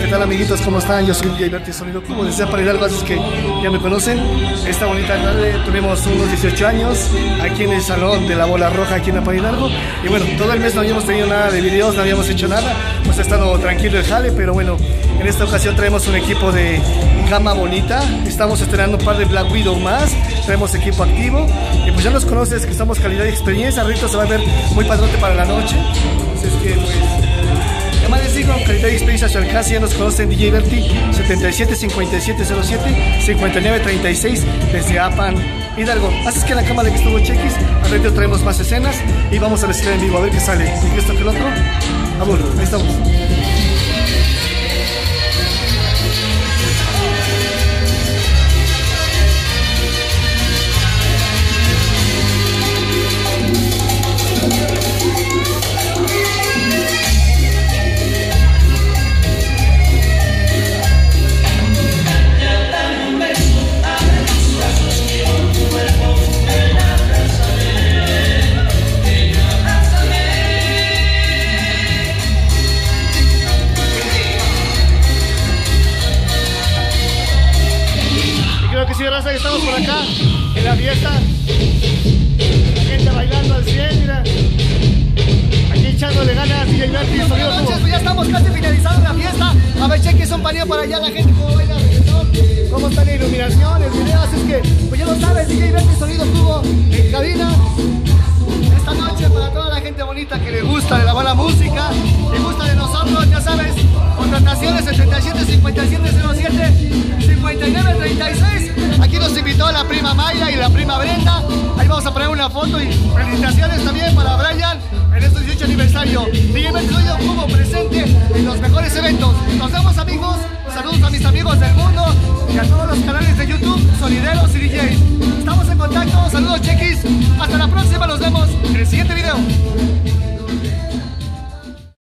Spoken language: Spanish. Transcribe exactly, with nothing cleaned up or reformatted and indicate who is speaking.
Speaker 1: tal, amiguitos? ¿Cómo están? Yo soy D J Berti Sonido Cubo desde Pan Hidalgo, así que ya me conocen. Esta bonita tarde tuvimos unos dieciocho años aquí en el Salón de la Bola Roja aquí en Pan Hidalgo. Y bueno, todo el mes no habíamos tenido nada de videos, no habíamos hecho nada. Pues ha estado tranquilo el jale, pero bueno, en esta ocasión traemos un equipo de gama bonita. Estamos estrenando un par de Black Widow más. Traemos equipo activo. Y pues ya nos conoces que estamos calidad y experiencia. Ahorita se va a ver muy padrote para la noche. Así es que pues... Además les digo, calidad y experiencia a su alcance, ya nos conocen. D J Berti, setenta y siete cincuenta y siete cero siete cincuenta y nueve treinta y seis desde Apan Hidalgo. Así es que en la cámara que estuvo Chequis, ahorita traemos más escenas y vamos a decir en vivo a ver qué sale. Y esto que el otro, vamos, ahí estamos. Que estamos por acá en la fiesta, la gente bailando al cien, mira, aquí echándole ganas. D J Berti, Sonido Cubo. Pues ya estamos casi finalizando la fiesta. A ver, Chequis, un paneo para allá, la gente cómo baila, cómo está la iluminación, el video. Así es que, pues ya lo sabes, D J Berti, Sonido Cubo en cabina. Esta noche para toda la gente bonita que le gusta de la buena música, le gusta de nosotros, ya sabes, contrataciones setenta y siete cincuenta y siete cero siete cincuenta y nueve treinta y seis. Aquí nos invitó la prima Mayra y la prima Brenda. Ahí vamos a poner una foto y felicitaciones también para Brian en este dieciocho aniversario. D J Berti Sonido Cubo presente en los mejores eventos. Nos vemos, amigos. Saludos a mis amigos del mundo y a todos los canales de YouTube, sonideros y D Js. Estamos en contacto. Saludos, Chequis. Hasta la próxima. Nos vemos.